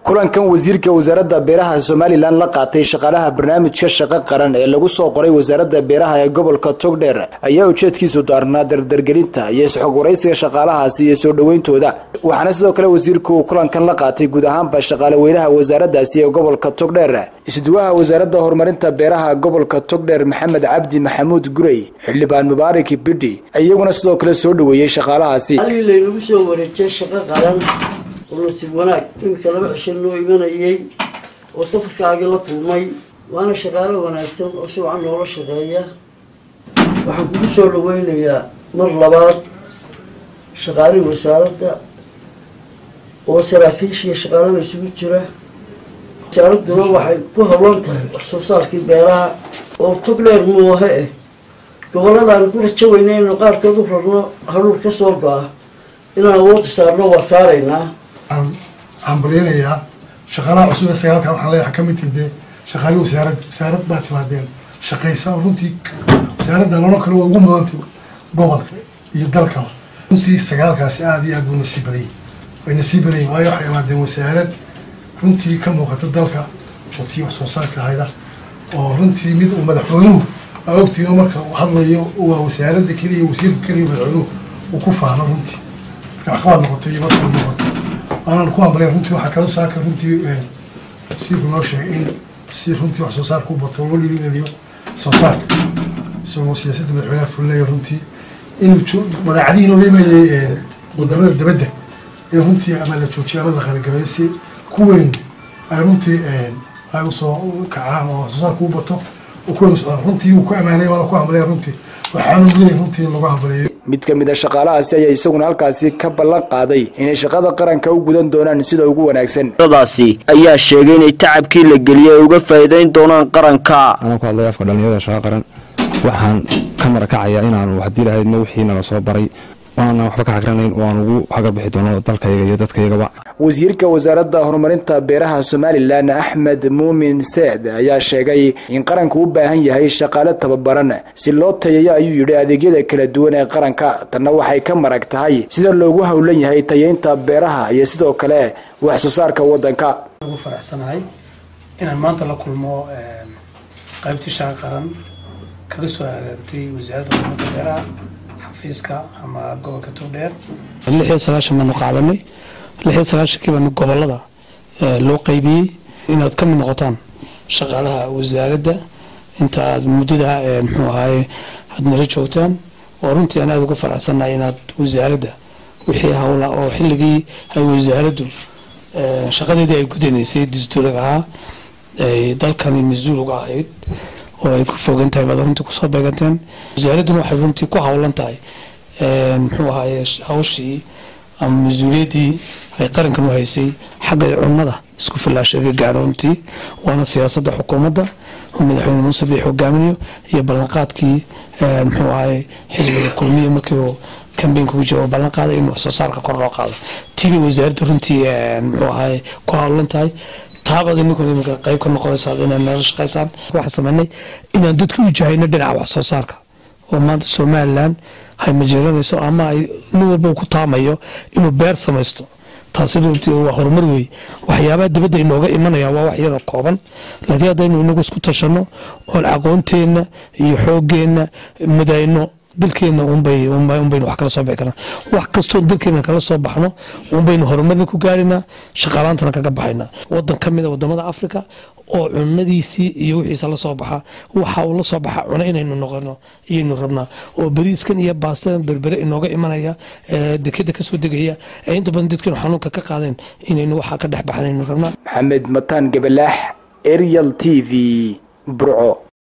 kulankan wasiirka wasaaradda beeraha Somaliland la qaatay shaqaalaha barnaamijka shaqo qaran ee lagu soo qoray wasaaradda beeraha ee gobolka Togdheer ayaa ujeedkiisu daarnaa dardargelinta iyo isxog waraysiga shaqaalahaasi iyo soo dhaweyntooda waxaana sidoo kale wasiirku kulankan la qaatay guud ahaanba shaqaale weynaha wasaaraddaasi ee gobolka Togdheer isduwaha wasaaradda horumarinta beeraha gobolka Togdheer Maxamed Cabdi Maxamuud Gurey xildhibaan Mubaarak Bidhi ayaguna sidoo kale soo dhaweeyay shaqaalahaasi lagu soo wareejay shaqo qaran ونسيب وناك يمكن لما عشانو يمنعي وصفر كاجل طلمي وأنا شغالة وأنا أستلم أسوأ عنه ولا شغالية وحكون سؤال وين يا مرة بعد شغالي وسالته وسلاكيش شغالة مسوي ترى سالت دلوا واحد كوها وانتهى وحصل كبيرة وتقلر موهئ قبل لا نقول تشوينين نقار كذا هروح كسوقة إن أول صارنا وصارنا عم برينا شغالة عصور السيارة كان حلا حكمت الدين شغالي وسيارة بات بعدين شقيسة ورنتي سيارة دلونا كلوا وقوم دانتي قبل يدل كمان رنتي السيارة كاسعة دي أقول نسيب لي وايا حيا بعدين وسيارة رنتي كم وقت الدل كا وتي وصوصات كهيدا ورنتي ميد ومدحونه أوقتي يومك وحضر وسيارة ذكري وسير كلي بدعوه وكفى أنا رنتي أخوان نقطة يبطل نقطة أنا نكون بلي رنتي وحكرا ساكر رنتي سير نوشة إن سير رنتي وحصار كوبطل ولي اليوم صار سو سياسة بالعلاف ولا رنتي إنه شو مدعدين وديما قدامنا الدبدة رنتي أمل تشوتشي أمل خارج جريسي كوين رنتي أيوصو كعام وحصار كوبطل وكوين رنتي وكأمانة ولا كأمانة رنتي وحنو لي رنتي اللغة بلي mid ka mid ah shaqaalahaasi ayaa isaguna halkaasi ka ballan qaaday inay shaqada qaranka u gudan doonaan sida ugu wanaagsan dadasi ayaa sheegay inay tacabkii la geliyay uga faa'iideyn doonaan qaranka ana ku hadlay afka dhalinyarada shaqo qaran waxaan ka marakacayaa inaan hadii lahaydna wixii nala soo baray waana waxba ka xaqranayn waan ugu haga bixi doono dalkayga iyo dadkaygaba wasiirka wasaaradda horumarinta beeraha Somaliland Ahmed Muumin Saad ayaa sheegay in qaranku u baahan yahay shaqaale tababaran si loo tayeeyo ayuu yiri adeegyada kala duwan ee qaranka tan waxay ka marag tahay sida loogu hawlan yahay tayeynta beeraha iyo sidoo kale wax soo saarka wadanka ugu faraxsanahay inaan maanta la kulmo qaybta shaqo qaran kaga soo hagaagtay wasaaradda horumarinta beeraha xafiiska ama gobolka Togdheer 16 man qaadanay 16 kiiba gobolada loo qaybiyay inaad ka mid noqotaan shaqaalaha wasaaradda inta muddada muxuu ahaay had nala joogtaan oo runtii aan aad ugu faraxsanahay inaad wasaaradda wixii hawla oo xilligii ay wasaaraddu shaqadeedii ay gudanaysay dastuurka ay dalkani mas'uul uga ahayd oo ay ku fogantahay badantii ku soo beeganteen wasaaraddu waxay runtii ku hawlan tahay muxuu ahaay hawshii ama mas'uuliyadii ay qarankan u haysay xagga cunnada isku filaashaga gaaroontii waana siyaasadda xukuumadda madaxweyne Muuse Biixi hogaaminayo iyo ballanqaadkii muxuu ahaay xisbiga kulmiye markii uu campaign ku jiro ballanqaaday inuu soo saarka kor loo qaado tii wasaaraddu runtii muxuu ahaay ku hawlan tahay taabada ninkoo imika qayb ka noqonaysa inaan nala shaqaysaan waxa sameynay inaan dadku u jahayno dhinaca wax soo saarka oo maanta Somaliland hay majeeranayso ama ay nin walba ku taamayo inuu beer samaysto taasi waa horumar weey waxyaabaha dibadda inooga imanaya waa wax yar kooban laakiin hadaynu inagu isku tashano oo aqoonteena iyo xoogeena madayno dalkeena baynu wax kala soo bixi karnaa wax kastoo dalkeena kala soo baxno baynu horumar ku gaarina shaqaalaantana kaga baxayna wadan kamid ah wadamada Afrika oo cunnadiisii iyo wixiisa la soo baxa waxa uu la soo baxa cunno inaynu noqono iyaynu rabnaa oo bariiskan iyo baastada berbere inooga imanaya dekada ka soo degaya inta badan dadkeenu xanuunka ka qaadeen inaynu waxa ka dhex baxnaynu rabnaa Maxamed Mataan Gabalaax Ariel TV Burco.